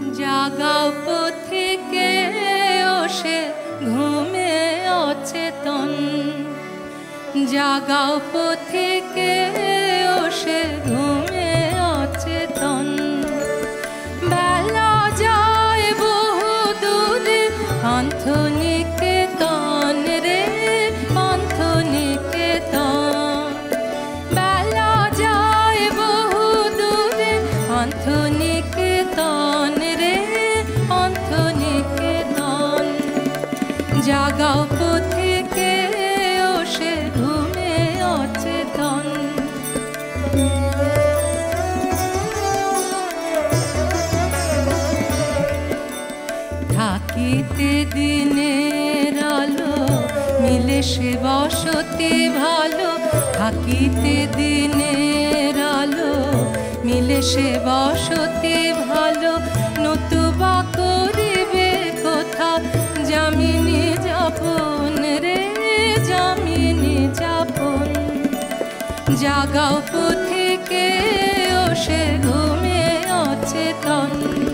জাগাও পথিকে ওসে ঘুমে অচেতন, জাগাও পথিকে ওসে ঘুমে অচেতন। বেলা যায় বহু দূরে পান্থনিকেতন রে পান্থনিকেতন। বেলা যায় বহু দূরে পান্থনিকেতন রে পান্থনিকেতন। জাগাও পথিকে ওসে ঘুমে অচেতন। থাকিতে দিনের আলো মিলে সে বসতি ভালো, থাকিতে দিনের আলো মিলে সে বসতি ভালো। নতুবা করিবে কোথা যামিনী যাপন রে যামিনী যাপন। জাগাও পথিকে ওসে ঘুমে অচেতন।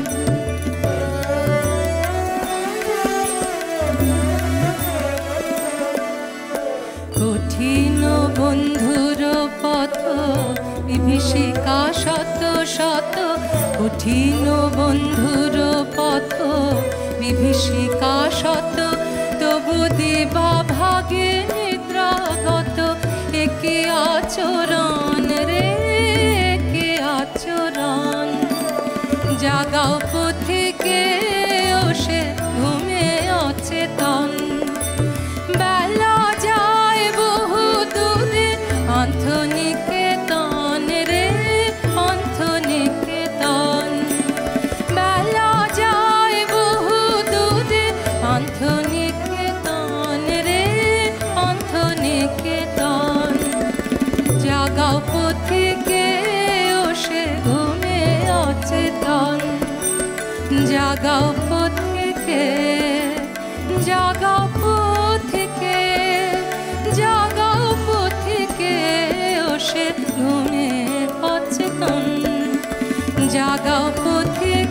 কঠিন বন্ধুর পথ বিভীষিকা শত শত, কঠিন বন্ধুর পথ বিভীষিকা শত। তবু দিবা ভাগে নিদ্রাগত একে আচরণ রে একে আচরণ। জাগাও পথিকে ওসে ঘুমে অচেতন। বেলা যায় বহু দূরে পান্থনিকেতন রে পান্থনিকেতন। বেলা যায় বহু দূরে পান্থনিকেতন রে পান্থনিকেতন। জাগাও পথিকে ওসে ঘুমে অচেতন। জাগাও পথিকে জাগাও পথিকে জাগাও পথিকে ওসে ঘুমে অচেতন। জাগাও পথিকে